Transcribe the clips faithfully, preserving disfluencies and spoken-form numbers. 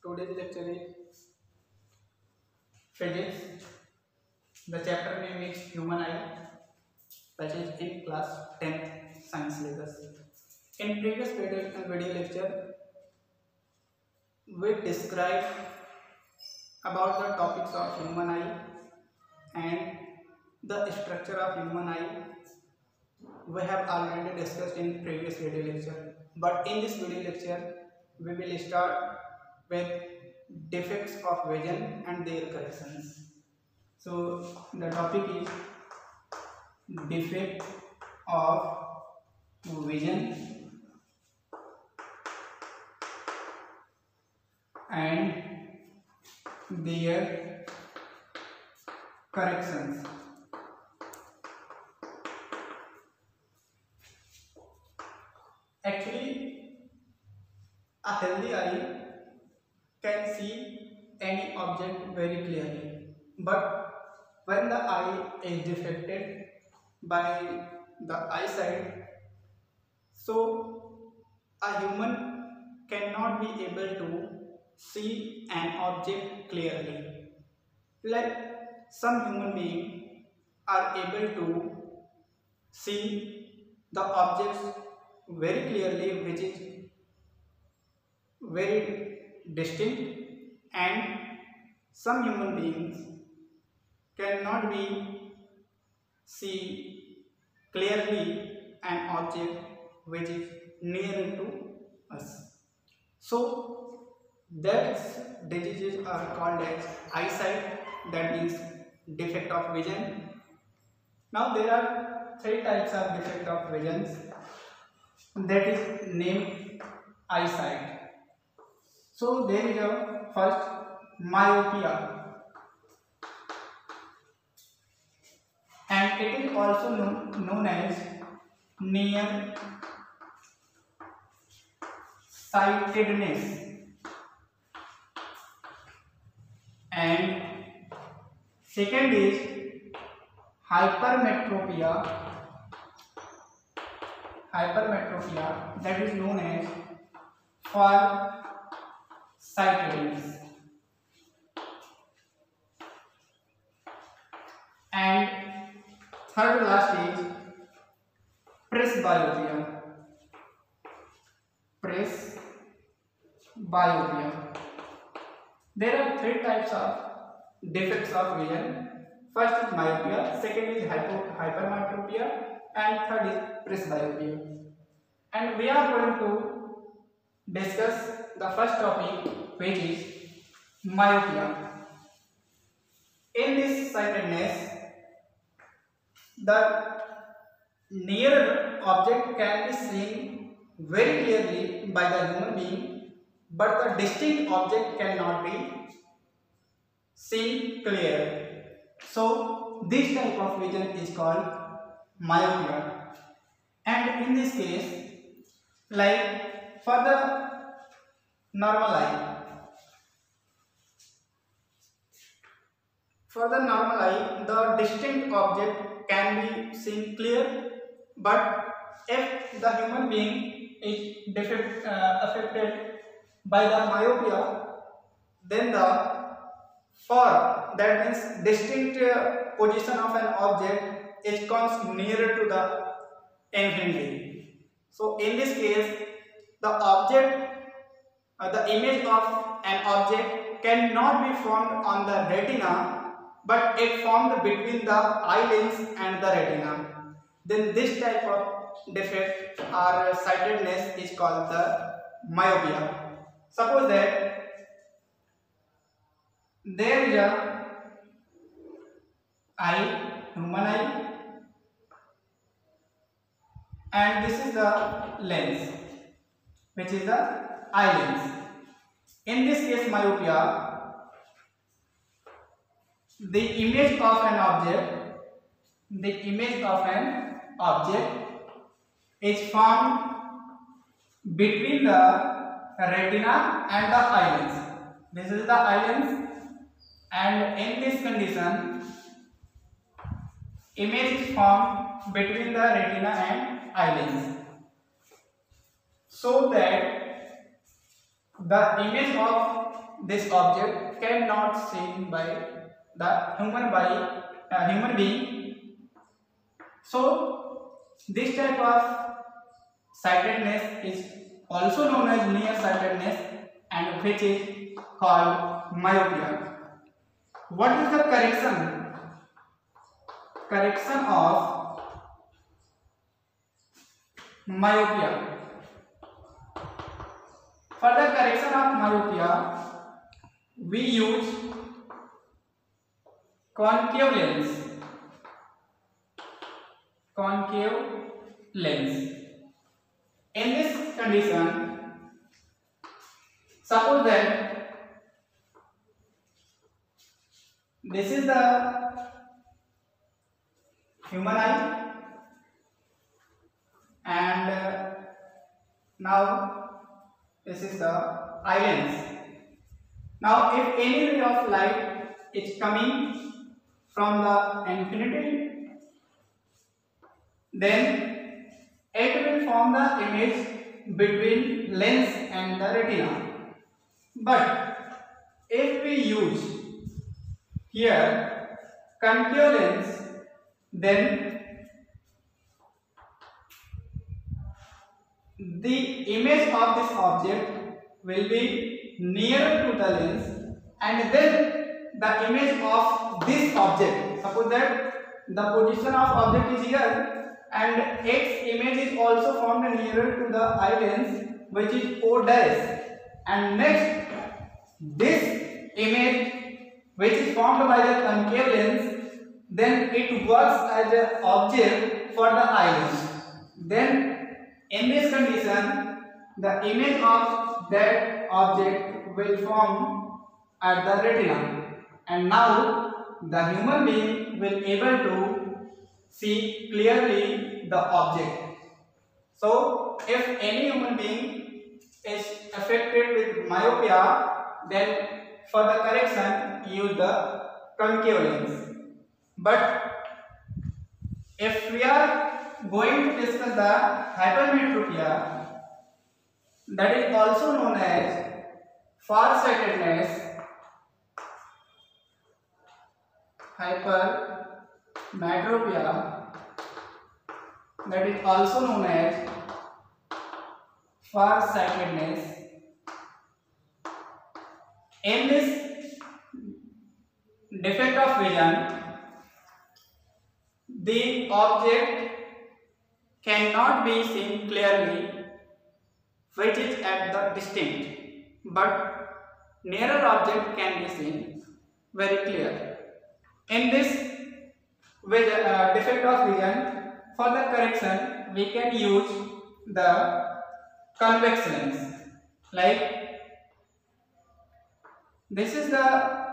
Today's lecture is physics. The chapter name is human eye, that is in class tenth science syllabus. In previous video, video lecture, we described about the topics of human eye and the structure of human eye. We have already discussed in previous video lecture, but in this video lecture, we will start with defects of vision and their corrections. So the topic is defect of vision and their corrections. Actually, a healthy eye can see any object very clearly, but when the eye is defected by the eyesight, so a human cannot be able to see an object clearly. Like some human beings are able to see the objects very clearly, which is very distinct, and some human beings cannot be see clearly an object which is near to us. So that diseases are called as eyesight, that means defect of vision. Now there are three types of defect of visions, that is named eyesight. So there is a first myopia, and it is also known, known as near sightedness, and second is hypermetropia. Hypermetropia, that is known as far-sightedness, and third last is presbyopia. Presbyopia. There are three types of defects of vision. First is myopia, second is hypo, hypermetropia, and third is presbyopia. And we are going to discuss the first topic, which is myopia. In this sightedness, the near object can be seen very clearly by the human being, but the distinct object cannot be seen clear. So this type of vision is called myopia. And in this case, like for the normal eye, for the normal eye, the distinct object can be seen clear, but if the human being is defect, uh, affected by the myopia, then the far, that means distinct uh, position of an object, it comes nearer to the infinity. So in this case, the object, uh, the image of an object cannot be formed on the retina, but it formed between the eye lens and the retina. Then this type of defect or sightedness is called the myopia. Suppose that there is a eye, human eye, and this is the lens, which is the eye lens. In this case, myopia, the image of an object, the image of an object is formed between the retina and the eye lens. This is the eye lens, and in this condition, image is formed between the retina and eye lens, so that the image of this object cannot seen by the human body, uh, human being. So this type of sightedness is also known as nearsightedness, and which is called myopia. What is the correction? Correction of myopia. For the correction of myopia, we use concave lens. Concave lens. In this condition, suppose that this is the human eye, and uh, now this is the eye lens. Now if any ray of light is coming from the infinity, then it will form the image between lens and the retina. But if we use here concave lens, then the image of this object will be nearer to the lens, and then the image of this object, suppose that the position of object is here and its image is also formed nearer to the eye lens, which is O dash, and next this image which is formed by the concave lens, then it works as an object for the eye lens. Then in this condition, the image of that object will form at the retina, and now the human being will able to see clearly the object. So if any human being is affected with myopia, then for the correction use the concave lens. But if we are going to discuss the hypermetropia, that is also known as farsightedness, hypermetropia, that is also known as farsightedness. In this defect of vision, the object cannot be seen clearly, which is at the distant, but nearer object can be seen very clear. In this with uh, defect of vision, for the correction we can use the convex lens. Like this is the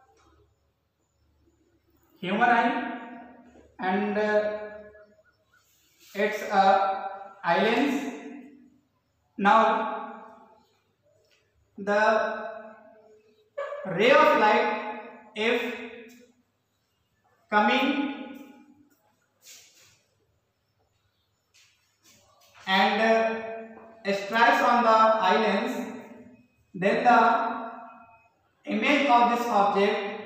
human eye, and uh, it's a eye lens. Now the ray of light, if coming and uh, strikes on the eye lens, then the image of this object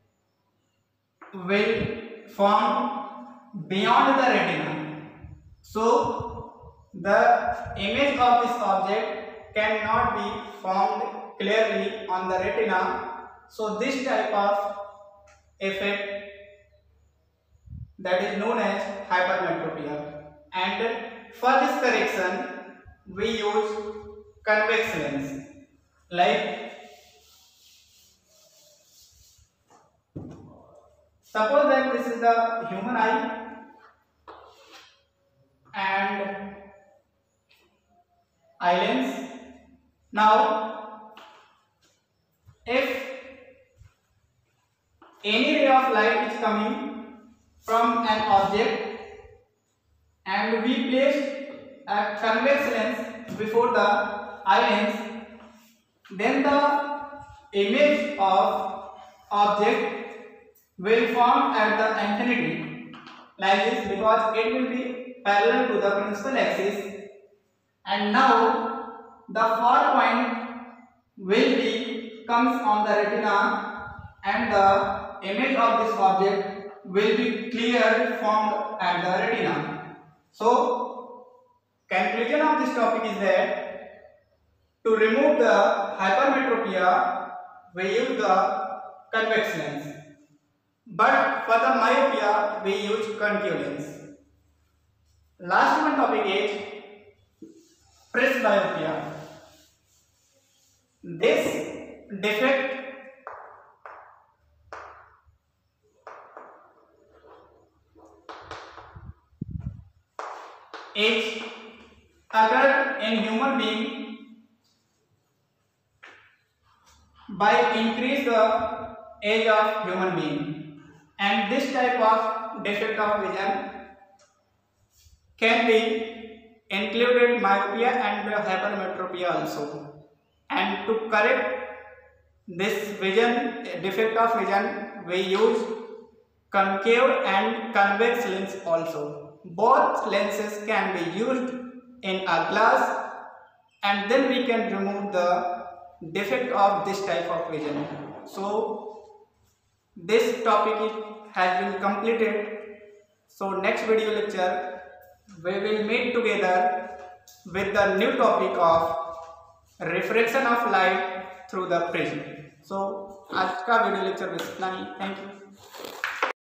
will form beyond the retina. So the image of this object cannot be formed clearly on the retina. So this type of effect, that is known as hypermetropia, and for this correction we use convex lens. Like suppose that this is the human eye and eye lens. Now if any ray of light is coming from an object and we place a convex lens before the eye lens, then the image of object will form at the infinity like this, because it will be parallel to the principal axis, and now the far point will be comes on the retina, and the image of this object will be clear formed at the retina. So conclusion of this topic is that to remove the hypermetropia we use the convex lens, but for the myopia we use concave lens. Last one topic is presbyopia. This defect is occurred in human being by increase the age of human being, and this type of defect of vision can be included myopia and hypermetropia also. And to correct this vision defect of vision we use concave and convex lens also. Both lenses can be used in a glass, and then we can remove the defect of this type of vision. So this topic is, has been completed. So next video lecture we will meet together with the new topic of refraction of light through the prism. So आज का video lecture में इतना ही. Thank you.